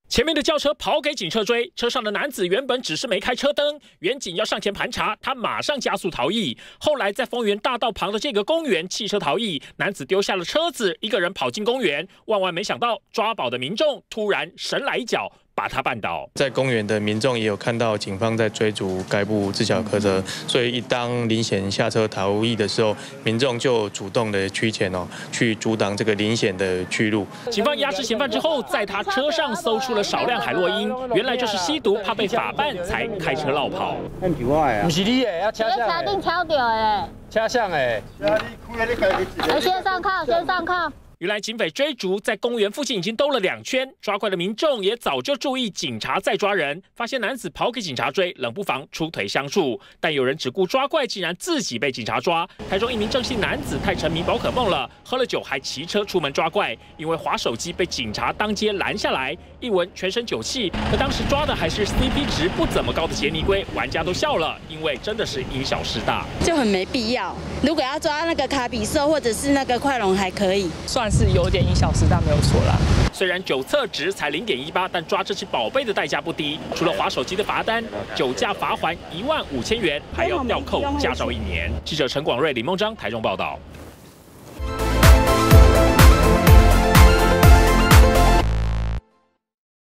前面的轿车跑给警车追，车上的男子原本只是没开车灯，远警要上前盘查，他马上加速逃逸。后来在丰原大道旁的这个公园弃车逃逸，男子丢下了车子，一个人跑进公园，万万没想到抓宝的民众突然神来一脚，把他绊倒。 在公园的民众也有看到警方在追逐该部自小客车，所以当林显下车逃逸的时候，民众就主动的趋前去阻挡这个林显的去路。 警方押制嫌犯之后，在他车上搜出了少量海洛因，原来就是吸毒，怕被法办才开车绕跑。 不是你的，要车上的。 车顶敲到的。 车上的。 先上铐，先上铐。 原来警匪追逐在公园附近已经兜了2圈，抓怪的民众也早就注意警察在抓人，发现男子跑给警察追，冷不防出腿相助。但有人只顾抓怪，竟然自己被警察抓。台中一名郑姓男子太沉迷宝可梦了，喝了酒还骑车出门抓怪，因为滑手机被警察当街拦下来，一闻全身酒气。可当时抓的还是 CP 值不怎么高的杰尼龟，玩家都笑了，因为真的是因小失大， 就很没必要。如果要抓那个卡比兽或者是那个快龙还可以， 算是有点因小失大，没有错啦。 虽然酒测值才0.18，但抓这只宝贝的代价不低，除了滑手机的罚单，酒驾罚锾15000元，还要吊扣驾照1年。记者陈广瑞、李梦章台中报道。